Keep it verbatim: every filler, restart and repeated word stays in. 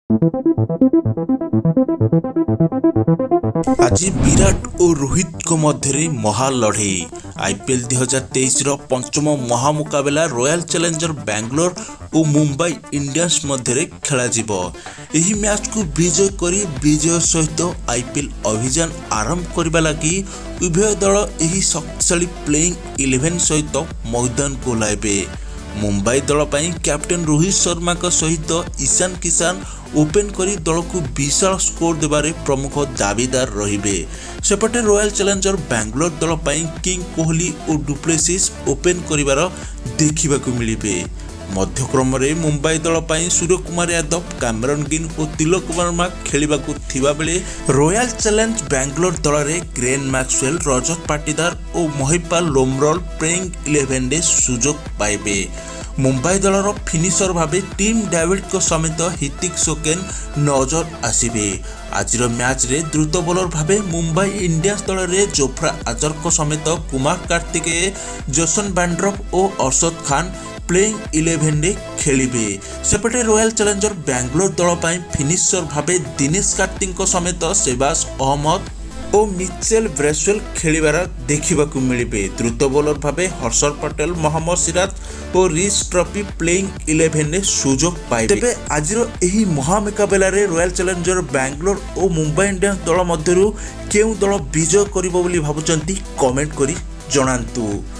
आज विराट और रोहित को मध्य महालड़े आईपीएल दुई हजार तेईस पंचम महामुकाबला रॉयल चैलेंजर बैंगलोर और मुंबई इंडियंस मध्य खेल यही मैच को विजय करी विजय सहित आईपीएल अभियान आरंभ करने लगी उभय दल यही शक्तिशाली प्लेइंग इलेवन सहित मैदान को लाइबे। मुंबई दल पर कैप्टेन रोहित शर्मा का सहित ईशान किशन ओपन करी दल को विशाल स्कोर देबारे प्रमुख दावीदार रहिबे। सेपटे रॉयल चैलेंजर बैंगलोर दल पर किंग कोहली और डुप्लेसिस ओपन करिवार देखिबाकु मिलिबे। मध्यक्रम रे मुंबई दल पर सूर्य कुमार यादव, कैमरन गिल और तिलक वर्मा खेलिबाकु थिबा बेले रॉयल चैलेंज बैंगलोर दल रे ग्रेन मैक्सवेल, रजत पाटीदार और महिपाल लोमरोल प्लेइंग इलेवन रे सुजोग पाइबे। मुंबई दलर फिनिशर भावे टीम डेविड को समेत हितिक शोकेन नजर आसिबे। आज मैच रे द्रुत बॉलर भावे मुंबई इंडियंस दल रे जोफ्रा आजर को समेत कुमार कार्तिकेय, जसन बैंड्रफ और अरशद खान प्लेइंग इलेवन रे खेलिबे। सेपटे रॉयल चैलेंजर बैंगलोर दल पर फिनिशर भावे दिनेश कार्तिक को समेत सेबास अहमद और मिचेल ब्रेसवेल खेलिबार देखिबाकु मिलिबे। द्रुत बॉलर भावे हर्षल पटेल, मोहम्मद सिराज और रिच ट्रॉफी प्लेइंग इलेवन रे सुजोग पाइबे। तेबे आजिरो एही महामुकाबला रे रॉयल चैलेंजर बैंगलोर और मुंबई इंडियंस दल मध्यरु केउ दल विजय करिबो बोली भाबुचंती कमेंट करी जणांतु।